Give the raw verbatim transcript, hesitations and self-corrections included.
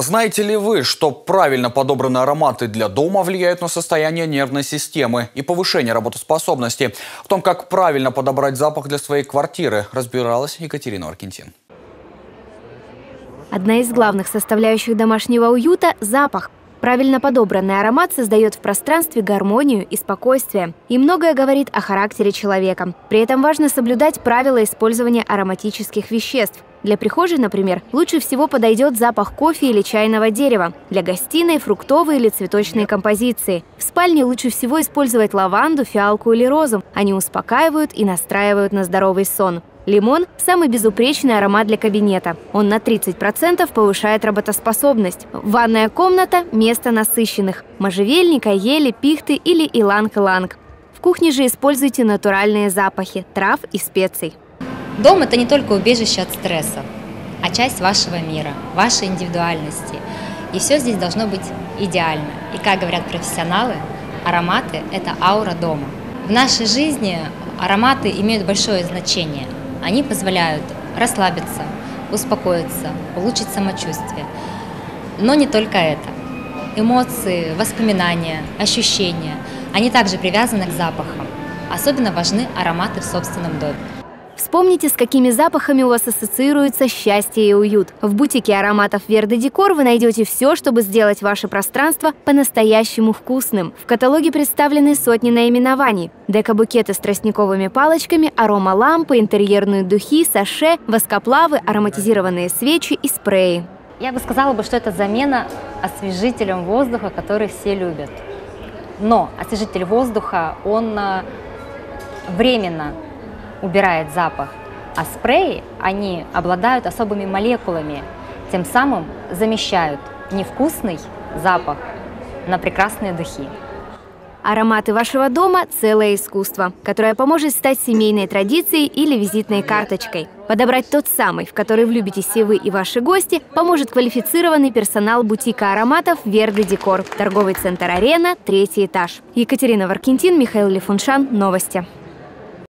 Знаете ли вы, что правильно подобранные ароматы для дома влияют на состояние нервной системы и повышение работоспособности? В том, как правильно подобрать запах для своей квартиры, разбиралась Екатерина Варкентин. Одна из главных составляющих домашнего уюта – запах. Правильно подобранный аромат создает в пространстве гармонию и спокойствие. И многое говорит о характере человека. При этом важно соблюдать правила использования ароматических веществ. Для прихожей, например, лучше всего подойдет запах кофе или чайного дерева. Для гостиной – фруктовые или цветочные композиции. В спальне лучше всего использовать лаванду, фиалку или розу. Они успокаивают и настраивают на здоровый сон. Лимон – самый безупречный аромат для кабинета. Он на тридцать процентов повышает работоспособность. Ванная комната – место насыщенных. Можжевельника, ели, пихты или иланг-иланг. В кухне же используйте натуральные запахи – трав и специй. Дом – это не только убежище от стресса, а часть вашего мира, вашей индивидуальности. И все здесь должно быть идеально. И, как говорят профессионалы, ароматы – это аура дома. В нашей жизни ароматы имеют большое значение. Они позволяют расслабиться, успокоиться, улучшить самочувствие. Но не только это. Эмоции, воспоминания, ощущения – они также привязаны к запахам. Особенно важны ароматы в собственном доме. Вспомните, с какими запахами у вас ассоциируется счастье и уют. В бутике ароматов Верде Декор вы найдете все, чтобы сделать ваше пространство по-настоящему вкусным. В каталоге представлены сотни наименований. Деко-букеты с тростниковыми палочками, аромалампы, интерьерные духи, саше, воскоплавы, ароматизированные свечи и спреи. Я бы сказала, бы, что это замена освежителем воздуха, который все любят. Но освежитель воздуха, он временно убирает запах, а спреи, они обладают особыми молекулами, тем самым замещают невкусный запах на прекрасные духи. Ароматы вашего дома – целое искусство, которое поможет стать семейной традицией или визитной карточкой. Подобрать тот самый, в который влюбитесь и вы, и ваши гости, поможет квалифицированный персонал бутика ароматов Верде Декор. Торговый центр «Арена», третий этаж. Екатерина Варкентин, Михаил Лифуншан. Новости.